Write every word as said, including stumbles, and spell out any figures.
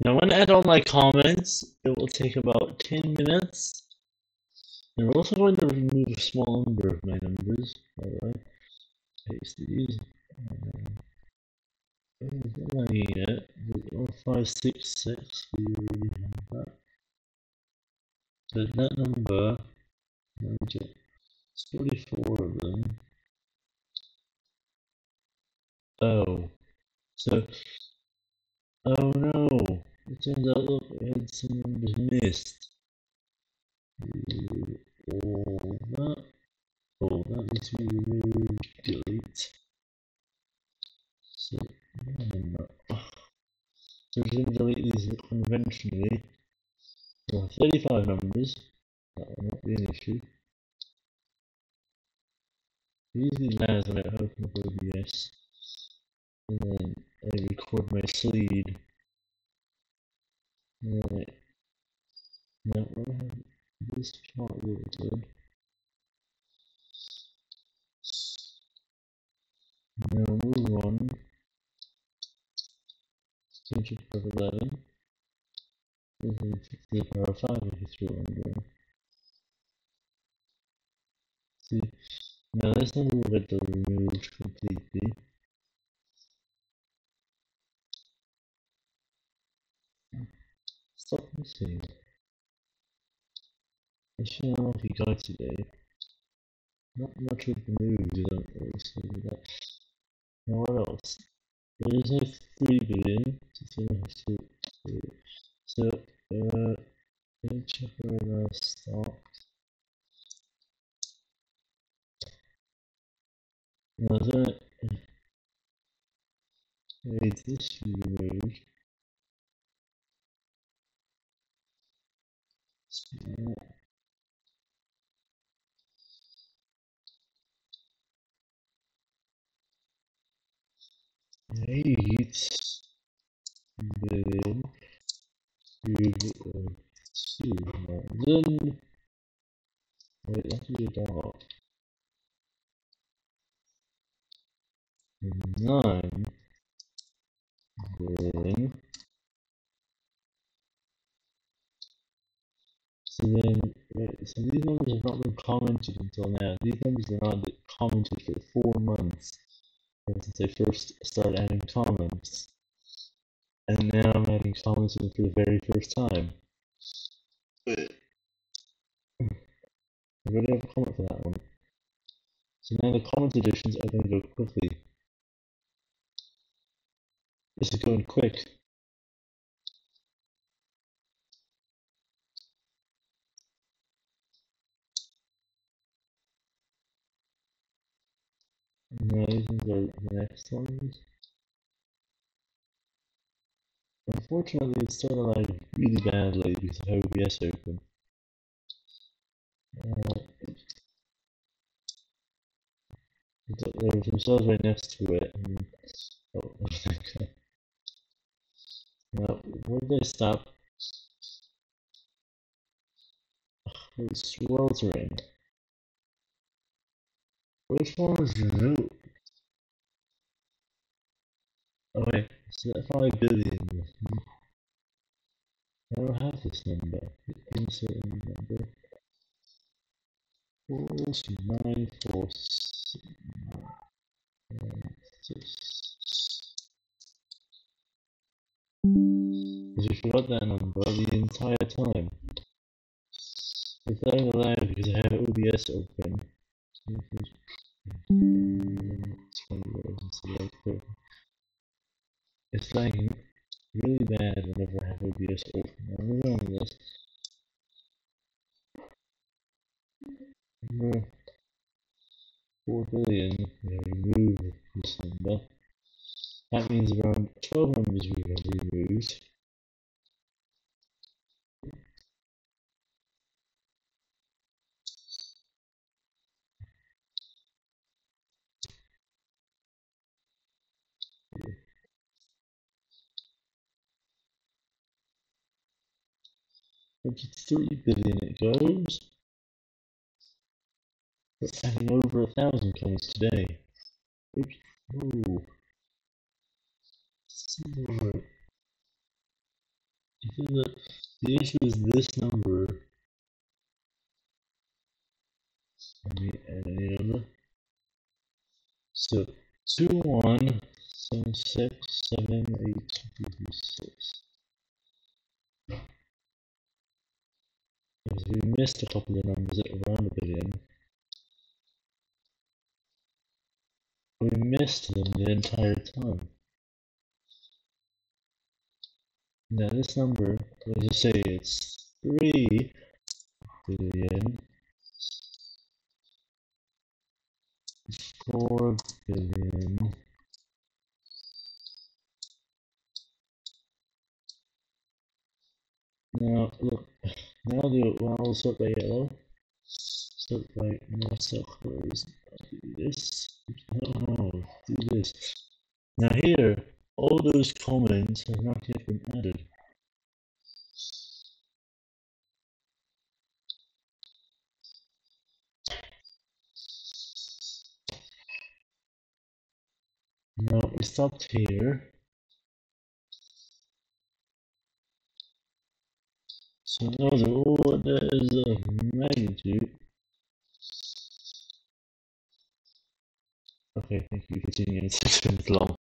Now when I add all my comments, it will take about ten minutes. And we're also going to remove a small number of my numbers, by the way. Paste these. Uh, unit, five six six, we already have that. So that number, it's forty-four of them. Oh, so, oh no, it turns out, look, I had some numbers missed. All that, oh, that needs to be removed, delete. So, no, so we're going to delete these conventionally. We'll have thirty-five numbers, that will not be an issue. Usually NAS when I open up O B S, and then I record my sleed. Right. Now I have this part really good. Now move on. Change it to eleven. This is to the power of five if you throw it on. See, now this number will get removed completely. Stop missing. I should know if you got today. Not much with the moves, you don't really see that. Now what else? There is no three billion, so, uh, let me check where the stock. Now that, wait, this should be removed. So, eight billion cube of two. Then, wait, that's a dog. Nine billion. So then, wait, so these numbers have not been commented until now. These numbers are not commented for four months ever since I first started adding comments. And now I'm adding comments in for the very first time. But I already have a comment for that one. So now the comment additions are going to go quickly. This is going quick. Now these ones are the next ones. Unfortunately, it started out really badly because of O B S open. Uh, there were some cells right next to it. And, oh, okay. Now, where did they stop? It's sweltering. Which one is new? Oh wait, is that five billion? I don't have this number. Insert a new number. Four nine four six nine six. Because you forgot that number the entire time. It's not allowed because I have O B S open. It's lagging really bad whenever I have O B S open. I'm moving on this. Number four billion, we remove this number. That means around twelve numbers we have removed. fifty-three billion it goes. It's having over a thousand coins today. Oops. Ooh. The, the issue is this number. Let me add another. So two one seven six seven eight two three six. Because we missed a couple of numbers that were around a billion. We missed them the entire time. Now this number, let's just say it's three billion, four billion. Now look, now do well, I'll sort by yellow. Sort by north south colors. Do this. Oh, do this. Now here, all those comments have not yet been added. Now we stopped here. So now the order is of magnitude. Okay, thank you for tuning in. It's been long.